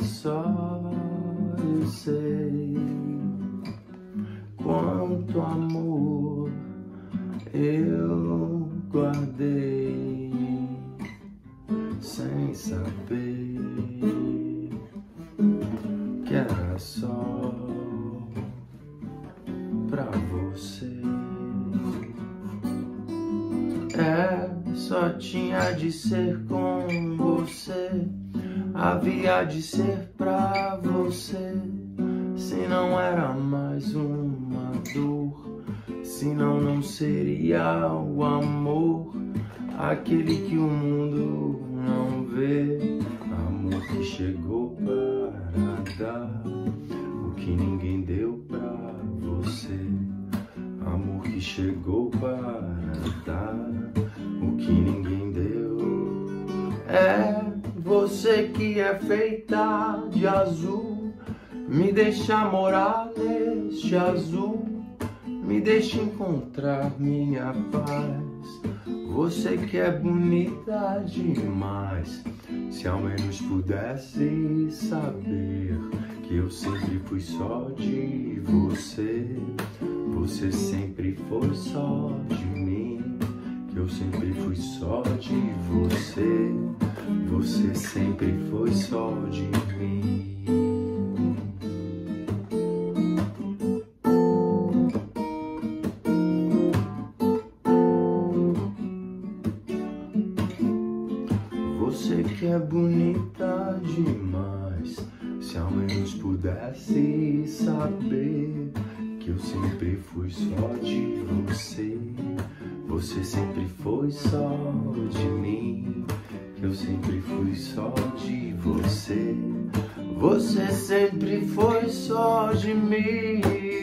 só eu sei quanto amor eu guardei sem saber que era só pra você. Só tinha de ser com você, havia de ser pra você. Se não era mais uma dor, senão não seria o amor, aquele que o mundo não vê. Amor que chegou para dar o que ninguém deu pra você. Amor que chegou para dar o que ninguém deu. É você que é feita de azul, me deixa morar neste azul, me deixa encontrar minha paz. Você que é bonita demais, se ao menos pudesse saber que eu sempre fui só de você. Você sempre foi só de mim, que eu sempre fui só de você. Você sempre foi só de mim. Você que é bonita demais, se ao menos pudesse saber que eu sempre fui só de você. Você sempre foi só de mim, que eu sempre fui só de você. Você sempre foi só de mim.